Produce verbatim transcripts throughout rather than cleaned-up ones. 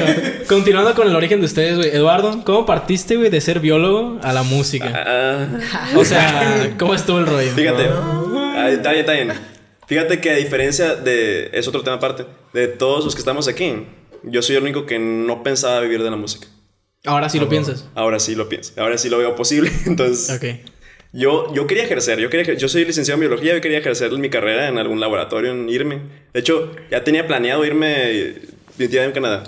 continuando con el origen de ustedes, güey. Eduardo, ¿cómo partiste, güey, de ser biólogo a la música? Uh, o sea, ¿cómo estuvo el rollo? Fíjate, ah, está bien, está bien. Fíjate que a diferencia de... Es otro tema aparte. De todos los que estamos aquí, yo soy el único que no pensaba vivir de la música. Ahora sí no, lo piensas. Ahora sí lo pienso. Ahora sí lo veo posible. Entonces... Ok. Yo, yo quería ejercer, yo, quería, yo soy licenciado en biología, yo quería ejercer mi carrera en algún laboratorio, en irme. De hecho, ya tenía planeado irme en Canadá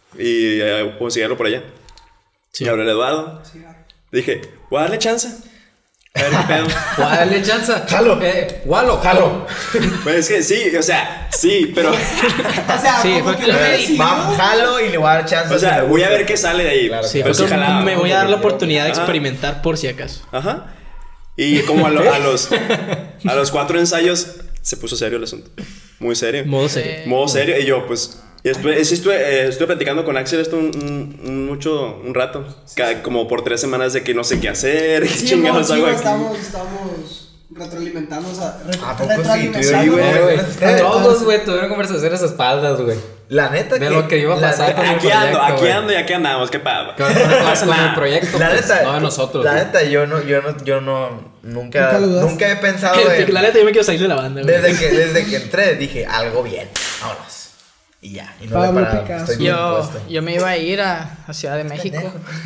y eh, conseguirlo por allá. Sí. Y hablé a Eduardo. Sí. Dije, voy a darle chance. A ver qué pedo. Voy a darle chance. Jalo. Eh, Walo, jalo. Pues es que sí, o sea, sí, pero... o sea, sí, fue que me vamos, jalo y le voy a dar chance. O sea, voy a ver qué sale de ahí. Claro, sí, pero sí jalaba, me voy a dar la oportunidad de experimentar. Ajá. Por si acaso. Ajá. Y como a, lo, a los a los cuatro ensayos se puso serio el asunto. Muy serio. Modo serio. Modo serio. Y yo, pues, estuve, estuve, eh, estuve platicando con Axel esto un, un, mucho, un rato. Sí, cada, sí. Como por tres semanas de que no sé qué hacer. ¿Qué sí, chingados hago aquí? Estamos, estamos retroalimentándonos. A, re, ¿A poco sí? Tú y güey. Todos, güey, tuvieron conversaciones a espaldas, güey. La neta de que... De lo que iba a pasar con el aquí proyecto, ando, aquí wey. ando y aquí andamos. ¿Qué pasa? ¿Qué pasa con el proyecto? La pues, neta, no de nosotros. La wey. neta, yo no, yo no, yo no... Nunca, nunca, nunca he pensado en... La neta, yo me quiero salir de la banda, güey. Desde que, desde que entré, dije, algo bien, vámonos. Y ya, y no me he parado. Estoy bien yo, puesto. yo me iba a ir a, a Ciudad de México.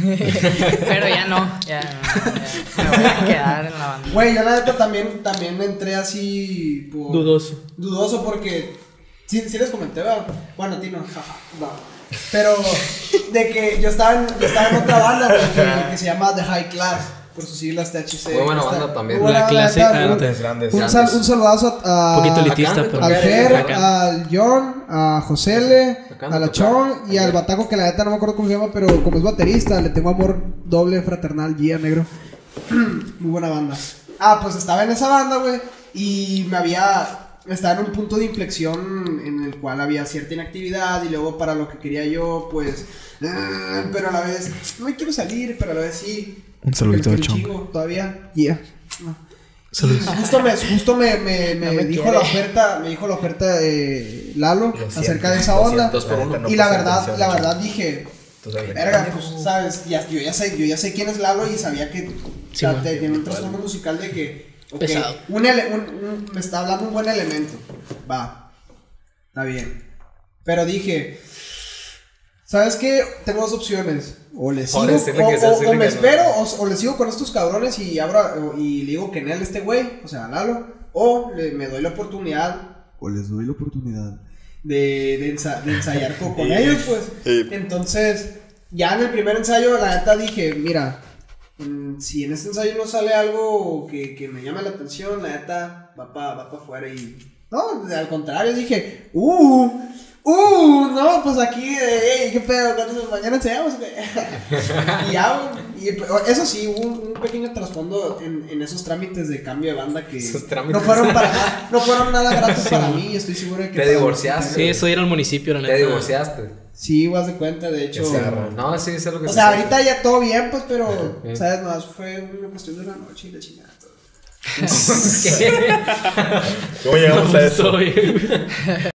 Pero ya no, ya, no, ya me voy a quedar en la banda. Güey, yo la neta también, también entré así por... Dudoso. Dudoso porque... Sí, sí les comenté, ¿verdad? Bueno, a ti no, jaja, no. Pero de que yo estaba en, yo estaba en otra banda que, que se llama The High Class, por sus siglas T H C. Muy buena banda también. La clase antes. Grandes, un, grandes. sal, un saludazo a... Un poquito elitista, pero... Al Fer, al John, a Josele, a la Chon y al Bataco, que la neta no me acuerdo cómo se llama, pero como es baterista, le tengo amor doble fraternal, Gia, negro. Muy buena banda. Ah, pues estaba en esa banda, güey, y me había... Estaba en un punto de inflexión en el cual había cierta inactividad y luego para lo que quería yo, pues... Uh, pero a la vez, no me quiero salir, pero a la vez sí. Un saludito de Chon. Todavía, yeah. No. Saludos. Justo me, justo me, me, me, no me dijo quiere. la oferta, me dijo la oferta de Lalo acerca de esa onda. No y la verdad, la verdad dije, verga, pues, sabes, ya, yo ya sé, yo ya sé quién es Lalo y sabía que sí, o sea, tiene un trastorno musical de que okay, pesado. Un, ele, un, un, me está hablando un buen elemento. Va. Está bien. Pero dije, ¿sabes qué? Tengo dos opciones. O le sigo, o, o, o me espero, no. o, o le sigo con estos cabrones y abro y le digo que en él este güey, o sea, Lalo, o le, me doy la oportunidad, o les doy la oportunidad de, de, ensa, de ensayar con, con ellos, pues. Entonces, ya en el primer ensayo, la neta dije, mira, mmm, si en este ensayo no sale algo que, que me llame la atención, la neta va para va pa afuera y... No, al contrario, dije, uh... Uh, no, pues aquí, eh, ¿qué pedo? ¿Cuántos mañana enseñamos? Y ya, y eso sí, hubo un, un pequeño trasfondo en, en esos trámites de cambio de banda que no fueron para nada, no fueron nada gratos sí. para mí, estoy seguro de que... Te divorciaste. Sí, eso era el municipio, la neta. Te divorciaste. Sí, vas de cuenta, de hecho. No, sí, es lo que O sea, ahorita sabe. Ya todo bien, pues, pero, sí. ¿sabes? Más fue una cuestión de una noche y la chingada. ¿Cómo llegamos a eso?